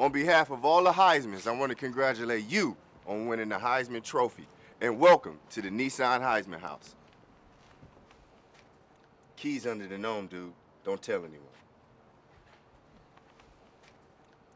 On behalf of all the Heismans, I want to congratulate you on winning the Heisman Trophy. And welcome to the Nissan Heisman House. Keys under the gnome, dude. Don't tell anyone.